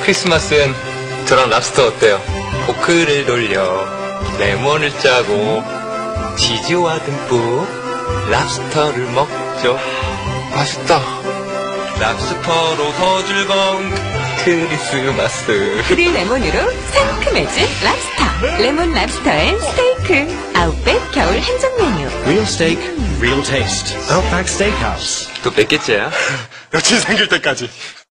크리스마스엔 저랑 랍스터 어때요? 포크를 돌려 레몬을 짜고 치즈와 듬뿍 랍스터를 먹죠. 맛있다. 랍스터로 더 즐거운 크리스마스. 그릴 레몬으로 상큼해진 랍스터. 레몬 랍스터 앤 스테이크. 아웃백 겨울 한정 메뉴. Real steak, real taste. Outback Steakhouse. 또 몇 개째야? 여친 생길 때까지.